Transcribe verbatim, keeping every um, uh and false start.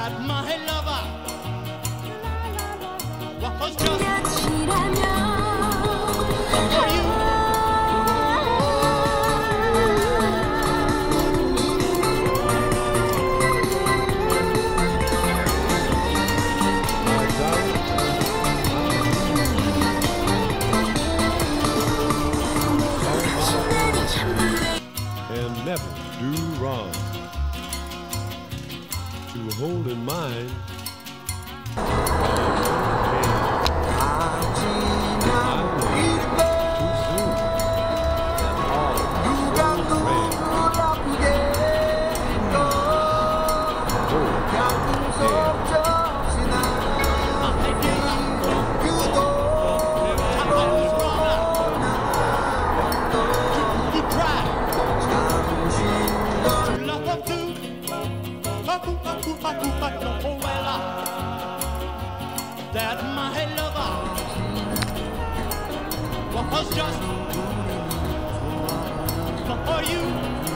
that my lover was just for you. And never do wrong. To hold in mind that my lover was just for you.